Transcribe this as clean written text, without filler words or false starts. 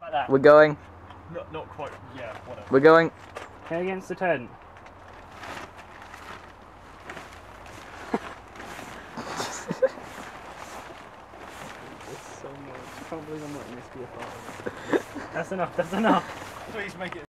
Like that. We're going. Not quite. Yeah, whatever. We're going. Head against the tent. It's so much. I can't believe I'm letting this be a part of it. That's enough, that's enough. Please make it.